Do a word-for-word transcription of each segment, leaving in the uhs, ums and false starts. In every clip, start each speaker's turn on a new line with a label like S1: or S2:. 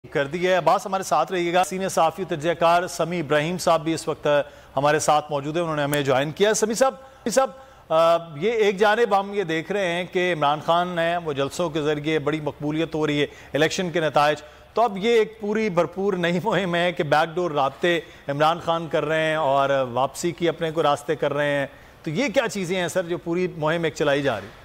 S1: कर दी है। अब्बास हमारे साथ रहिएगा। सीनियर सहाफ़ी तजज़ियाकार समी इब्राहिम साहब भी इस वक्त हमारे साथ मौजूद है, उन्होंने हमें ज्वाइन किया। समी साहब साहब ये एक जानिब हम ये देख रहे हैं कि इमरान खान है वो जलसों के ज़रिए बड़ी मकबूलियत हो रही है इलेक्शन के नताइज, तो अब ये एक पूरी भरपूर नई मुहिम है कि बैकडोर राब्ते इमरान खान कर रहे हैं और वापसी की अपने को रास्ते कर रहे हैं। तो ये क्या चीज़ें हैं सर जो पूरी मुहिम एक चलाई जा रही है?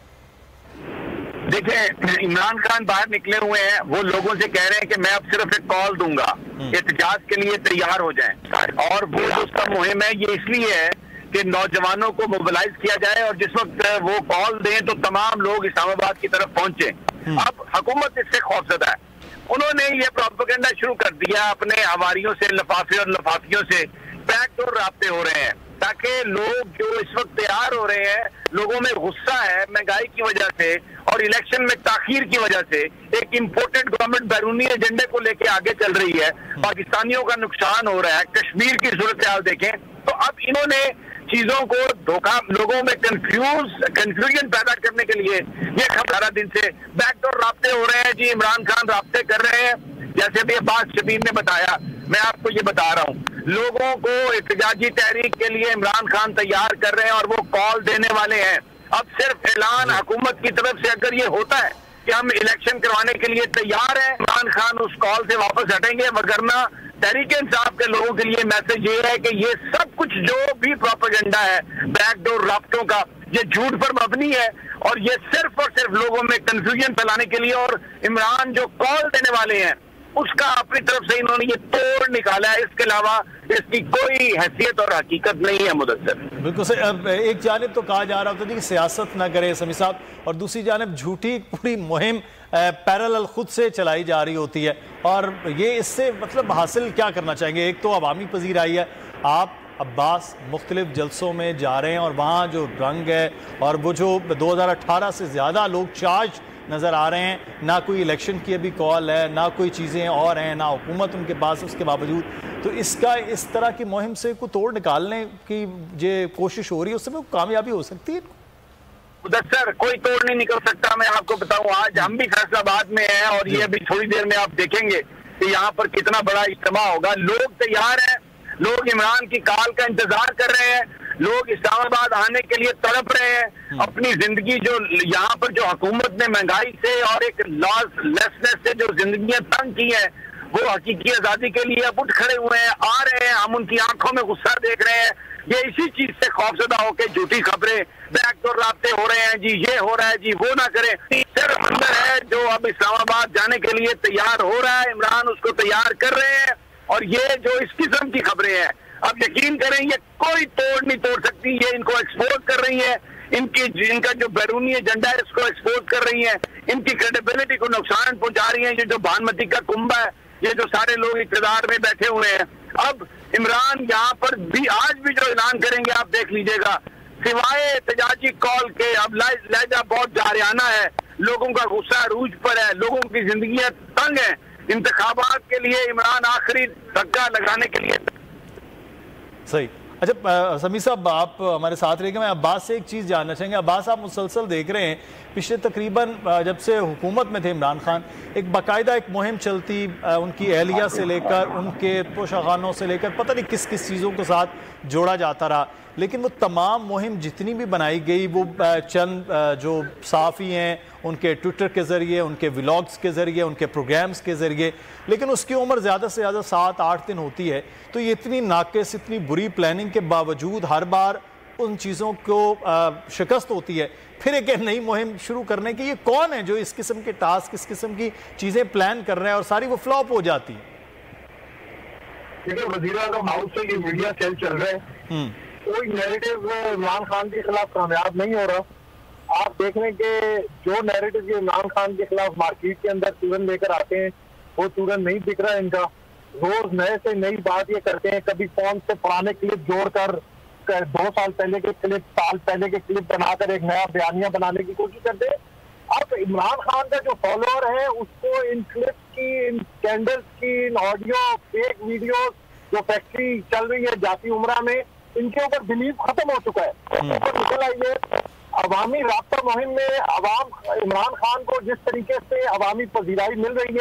S2: देखिए, इमरान खान बाहर निकले हुए हैं, वो लोगों से कह रहे हैं कि मैं अब सिर्फ एक कॉल दूंगा, एहतजाज के लिए तैयार हो जाएं। और वो जो उसका मुहिम है ये इसलिए है कि नौजवानों को मोबिलाइज किया जाए और जिस वक्त वो कॉल दें तो तमाम लोग इस्लामाबाद की तरफ पहुंचे। अब हुकूमत इससे खौफजदा है, उन्होंने ये प्रोपेगेंडा शुरू कर दिया, अपने हवारियों से, लफाफे और लफाफियों से बैकडोर राब्ते हो रहे हैं ताकि लोग जो इस वक्त तैयार हो रहे हैं, लोगों में गुस्सा है महंगाई की वजह से और इलेक्शन में ताखीर की वजह से, एक इम्पोर्टेड गवर्नमेंट बैरूनी एजेंडे को लेके आगे चल रही है, पाकिस्तानियों का नुकसान हो रहा है, कश्मीर की सूरत हाल देखें, तो अब इन्होंने चीजों को धोखा, लोगों में कंफ्यूज कंफ्यूजन पैदा करने के लिए ये अठारह दिन से बैकडोर राब्ते हो रहे हैं। जी, इमरान खान राब्ते कर रहे हैं, जैसे भी अब्बास शबीर ने बताया, मैं आपको ये बता रहा हूँ, लोगों को एहतजाजी तहरीक के लिए इमरान खान तैयार कर रहे हैं और वो कॉल देने वाले हैं। अब सिर्फ ऐलान हुकूमत की तरफ से अगर ये होता है कि हम इलेक्शन करवाने के लिए तैयार हैं, इमरान खान उस कॉल से वापस हटेंगे, वगरना तहरीक इंसाफ के लोगों के लिए मैसेज ये है कि ये सब कुछ जो भी प्रोपेगेंडा है बैकडोर राब्तों का, ये झूठ पर मबनी है और ये सिर्फ और सिर्फ लोगों में कंफ्यूजन फैलाने के लिए, और इमरान जो कॉल देने वाले हैं उसका अपनी तरफ से इन्होंने ये तोड़ निकाला है, इसके अलावा इसकी कोई हैसियत और हकीकत नहीं है। मुदस्सिर
S1: बिल्कुल सही। अब एक जानिब तो कहा जा रहा होता है कि सियासत ना करे समी साहब, और दूसरी जानिब झूठी पूरी मुहिम पैरेलल खुद से चलाई जा रही होती है, और ये इससे मतलब हासिल क्या करना चाहेंगे? एक तो अवामी पजीर आई है, आप अब्बास मुख्तलिफ जलसों में जा रहे हैं और वहाँ जो रंग है और वो जो दो हज़ार अठारह से ज़्यादा लोग चार्ज नज़र आ रहे हैं, ना कोई इलेक्शन की अभी कॉल है, ना कोई चीज़ें और हैं, ना हुकूमत उनके पास, उसके बावजूद तो इसका इस तरह की मुहिम से कोई तोड़ निकालने की जो कोशिश हो रही है उससे वो कामयाबी हो सकती है?
S2: मुदस्सिर, कोई तोड़ नहीं निकल सकता। मैं आपको बताऊं, आज हम भी फैसलाबाद में हैं और ये अभी थोड़ी देर में आप देखेंगे कि यहाँ पर कितना बड़ा इज्तिमा होगा। लोग तैयार हैं, लोग इमरान की कॉल का इंतजार कर रहे हैं, लोग इस्लामाबाद आने के लिए तड़प रहे हैं। अपनी जिंदगी जो यहाँ पर जो हुकूमत ने महंगाई से और एक लॉस लेसनेस से जो जिंदगियां तंग की हैं, वो हकीकी आजादी के लिए अब उठ खड़े हुए हैं, आ रहे हैं, हम उनकी आंखों में गुस्सा देख रहे हैं। ये इसी चीज से खौफजदा होकर झूठी खबरें, बैकडोर राब्ते हो रहे हैं, जी ये हो रहा है, जी वो ना करें। सिर्फ अंदर है जो अब इस्लामाबाद जाने के लिए तैयार हो रहा है, इमरान उसको तैयार कर रहे हैं, और ये जो इस किस्म की खबरें हैं, अब यकीन करें ये कोई तोड़ नहीं तोड़ सकती। ये इनको एक्सपोज कर रही है, इनकी इनका जो बैरूनी एजेंडा है इसको एक्सपोज कर रही है, इनकी क्रेडिबिलिटी को नुकसान पहुंचा रही है। ये जो बानमती का कुंभा है, ये जो सारे लोग इक़्तिदार में बैठे हुए हैं, अब इमरान यहाँ पर भी आज भी जो ऐलान करेंगे आप देख लीजिएगा, सिवाय एहतजाजी कॉल के अब लहजा बहुत जारियाना है, लोगों का गुस्सा अरूज पर है, लोगों की जिंदगियां तंग है। इंतखाबात के लिए इमरान आखिरी धक्का लगाने के लिए
S1: सही। अच्छा समी साहब, आप हमारे साथ रहिएगा। मैं अब्बास से एक चीज़ जानना चाहेंगे। अब्बास, आप मुसलसल देख रहे हैं पिछले तकरीबन जब से हुकूमत में थे इमरान खान, एक बाकायदा एक मुहिम चलती, उनकी अहलिया से लेकर उनके पोशाखानों से लेकर पता नहीं किस किस चीज़ों के साथ जोड़ा जाता रहा, लेकिन वो तमाम मुहिम जितनी भी बनाई गई वो चंद जो सहाफ़ी हैं उनके ट्विटर के ज़रिए, उनके व्लॉग्स के ज़रिए, उनके प्रोग्राम्स के ज़रिए, लेकिन उसकी उम्र ज़्यादा से ज़्यादा सात आठ दिन होती है। तो ये इतनी नाक़िस, इतनी बुरी प्लानिंग के बावजूद हर बार उन चीज़ों को शिकस्त होती है। फिर एक नई मुहिम शुरू करने की, ये कौन है जो इस किस्म के टास्क, इस किस्म की चीज़ें प्लान कर रहे हैं और सारी वो फ्लॉप हो जाती है?
S3: देखिए, वज़ीर-ए-आज़म हाउस से ये मीडिया सेल चल रहे हैं, कोई नैरेटिव इमरान खान के खिलाफ कामयाब नहीं हो रहा। आप देख लें कि जो नैरेटिव इमरान खान के खिलाफ मार्केट के अंदर तुरंत लेकर आते हैं वो तुरंत नहीं दिख रहा है इनका। रोज नए से नई बात ये करते हैं, कभी फोन से पुराने क्लिप जोड़कर दो साल पहले के क्लिप, साल पहले के क्लिप बनाकर एक नया बयानिया बनाने की कोशिश करते हैं। अब इमरान खान का जो फॉलोअर है उसको इन क्लिप्स की, इन स्कैंडल्स की, इन ऑडियो फेक वीडियो जो फैक्ट्री चल रही है जाती उमरा में, इनके ऊपर बिलीव खत्म हो चुका है। निकल आइए, अवामी राब्ता मुहिम में अवाम इमरान खान को जिस तरीके से अवामी पजीराई मिल रही है,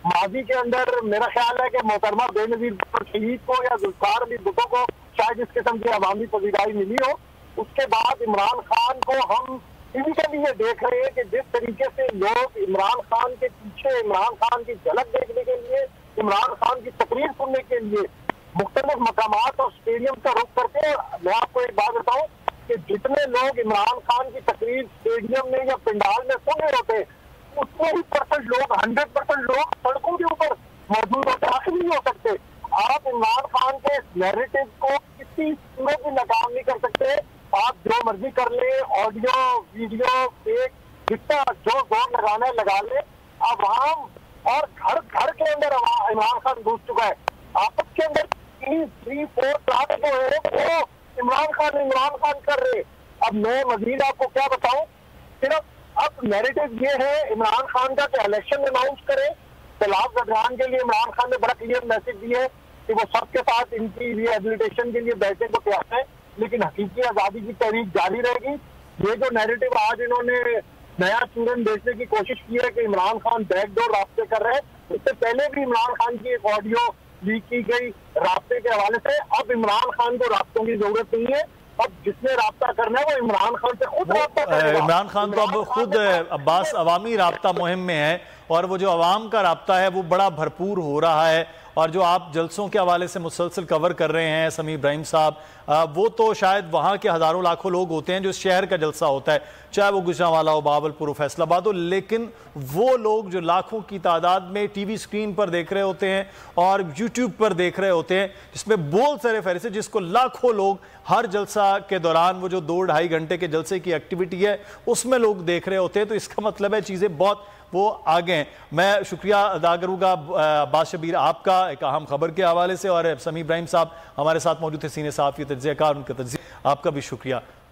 S3: माजी के अंदर मेरा ख्याल है कि मोहतरमा बेनजीर शहीद को या जुल्फकार अली भुट्टो को शायद इस किस्म की अवामी पजीराई मिली हो। उसके बाद इमरान खान को हम इनिशियली ये देख रहे हैं कि जिस तरीके से लोग इमरान खान के पीछे, इमरान खान की झलक देखने के लिए, इमरान खान की तकरीर सुनने के लिए मुख्तलिफ मकामात और स्टेडियम का रुख करते हैं। मैं आपको एक बात बताऊं कि जितने लोग इमरान खान की तकरीर स्टेडियम में या पंडाल में सुन रहे होते हैं, उसमें ही परसेंट लोग, हंड्रेड परसेंट लोग सड़कों के ऊपर मौजूद होते, हासिल नहीं हो सकते। आप इमरान खान के नैरेटिव को किसी सूरत भी नाकाम नहीं कर सकते। आप जो मर्जी कर ले, ऑडियो वीडियो फेक जितना जो जोर लगाना है लगा ले। आवाम और घर घर के अंदर इमरान खान घुस चुका है। आपस के अंदर तीन थ्री फोर क्लास जो है वो इमरान खान इमरान खान कर रहे। अब मैं मजीद आपको क्या बताऊं, सिर्फ अब नैरेटिव ये है इमरान खान का कि इलेक्शन अनाउंस करें। सैलाब गदरान के लिए इमरान खान ने बड़ा क्लियर मैसेज दिया है कि वो सबके साथ इनकी रिहेबिलिटेशन के लिए बैठने को तैयार है, लेकिन हकीकी आजादी की तहरीक जारी रहेगी। ये जो नैरेटिव आज इन्होंने नया चूरन बेचने की कोशिश की है कि इमरान खान बैकडोर रास्ते कर रहे हैं, इससे पहले भी इमरान खान की एक ऑडियो लीक की गई रास्ते के हवाले से। अब इमरान खान को रास्तों की जरूरत नहीं है, अब जिसने राब्ता करना है वो इमरान खान से खुद राब्ता करेगा।
S1: इमरान खान तो अब खुद अब्बास अवामी राब्ता मुहिम में है और वो जो अवाम का राब्ता है वो बड़ा भरपूर हो रहा है। और जो आप जलसों के हवाले से मुसलसल कवर कर रहे हैं समी इब्राहिम साहब, वो तो शायद वहाँ के हज़ारों लाखों लोग होते हैं जो शहर का जलसा होता है, चाहे वो गुजरांवाला हो, बावलपुर हो, फैसलाबाद हो, लेकिन वो लोग जो लाखों की तादाद में टीवी स्क्रीन पर देख रहे होते हैं और यूट्यूब पर देख रहे होते हैं, जिसमें बोल सरे फहरिस्त, जिसको लाखों लोग हर जलसा के दौरान वो जो दो ढाई घंटे के जलसे की एक्टिविटी है उसमें लोग देख रहे होते हैं, तो इसका मतलब है चीज़ें बहुत वो आगे हैं। मैं शुक्रिया अदा करूँगा अब्बास शब्बीर आपका एक अहम खबर के हवाले से, और समी इब्राहिम साहब हमारे साथ मौजूद थे, सीनियर सहाफ़ी तज्ज़ियाकार, उनका तज्ज़िया, आपका भी शुक्रिया।